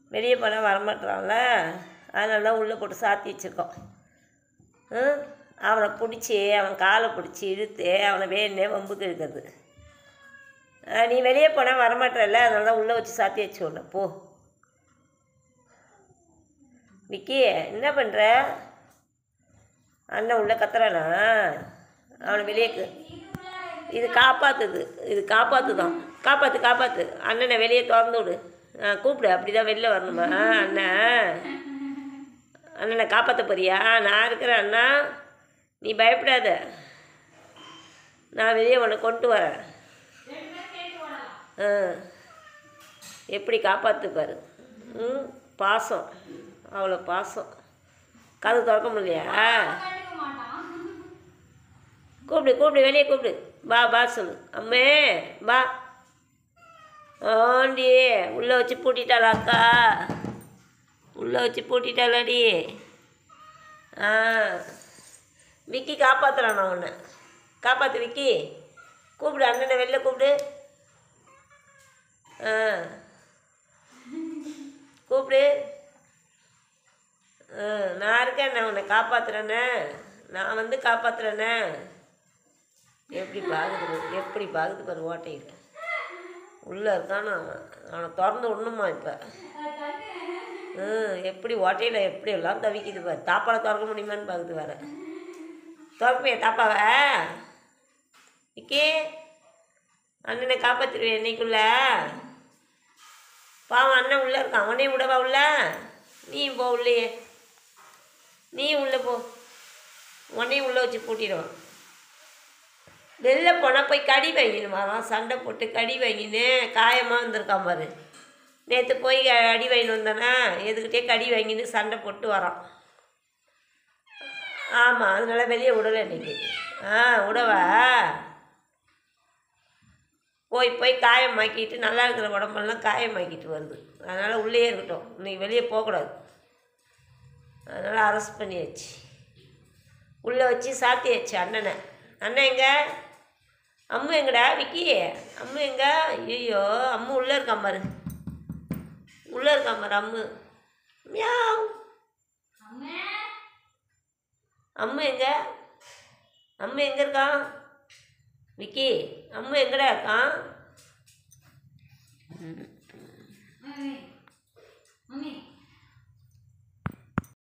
வெளியே போனால் வரமாட்டான்ல, அதனால தான் உள்ளே போட்டு சாத்தி வச்சுருக்கோம். அவனை பிடிச்சி அவன் காலை பிடிச்சி இழுத்து அவனை வேணே வம்புக்கு இழுக்கிறது. நீ வெளியே போனால் வரமாட்டல, அதனால தான் உள்ளே வச்சு சாத்தி வச்சு விட்ற. போ விக்கி, என்ன பண்ணுற? அண்ணன் உள்ளே கத்துறானா? அவனை வெளியே இது காப்பாற்றுது, இது காப்பாற்றுதான். காப்பாற்று அண்ணனை வெளியே திறந்து விடு. கூப்பிடு, அப்படி தான் வெளில வரணுமா? அண்ணனை காப்பாற்ற போறியா? நான் இருக்கிறேன் அண்ணா, நீ பயப்படாத, நான் வெளியே உன்னை கொண்டு வரேன். எப்படி காப்பாற்றுப்பாரு. பாசம், அவ்வளோ பாசம். கதவு திறக்க முடியலையா? கூப்பிடு வெளியே கூப்பிடு. பா சொல்லு. அம்மே பா. ஆண்டி உள்ளே வச்சு பூட்டிட்டாளா அக்கா? உள்ளே வச்சு பூட்டிட்டாளாடி. விக்கி காப்பாற்றுறான். நான் உன்னை காப்பாற்று விக்கி. கூப்பிடு அண்ணனை வெளில கூப்பிடு. கூப்பிடு. நான் இருக்கேன், நான் உன்னை காப்பாற்றுறேண்ணே, நான் வந்து காப்பாற்றுறேண்ணே. எப்படி பாகுது பாரு ஓட்டையில். உள்ளே இருக்கான்னு அவனை திறந்து விடணுமா இப்போ? எப்படி ஓட்டையில் எப்படி எல்லாம் தவிக்குது பாரு. தாப்பாவை திறக்க முடியுமான்னு பார்க்குது வேறு. திறப்பையா தாப்பாவை? விக்கி, அண்ணனை காப்பாற்றிடுவேன் என்னைக்குள்ள. பாவம் அண்ணன் உள்ளே இருக்கான், அவனையும் விடவா உள்ள? நீயும் போ உள்ளேயே, நீயும் உள்ளே போ. உன்னையும் உள்ளே வச்சு பூட்டிடுவான். வெளில போனால் போய் கடி வாங்கிடுவான். சண்டை போட்டு கடி வாங்கின்னு காயமாக வந்திருக்கான் பாரு. நேற்று போய் அடி வாங்கின்னு வந்தானா, எதுக்கிட்டே கடி வாங்கின்னு சண்டை போட்டு வரான். ஆமாம், அதனால வெளியே விடலை இன்னைக்கு. விடவா? போய் காயமாக்கிட்டு, நல்லா இருக்கிற உடம்பெல்லாம் காயமாக்கிட்டு வருது. அதனால் உள்ளே இருக்கட்டும், இன்னைக்கு வெளியே போகக்கூடாது. அதனால் அரெஸ்ட் பண்ணியாச்சு, உள்ளே வச்சு சாத்தியாச்சு அண்ணனை. அண்ணன் எங்க? அம்மு எங்கடா விக்கி? அம்மு எங்க? ஐயோ, அம்மு உள்ளே இருக்கான் பாரு, உள்ளே இருக்கான் பாரு அம்மு. மியாவ். அம்மு எங்க? அம்மு எங்கே இருக்கான் விக்கி? அம்மு எங்கடா இருக்கான்?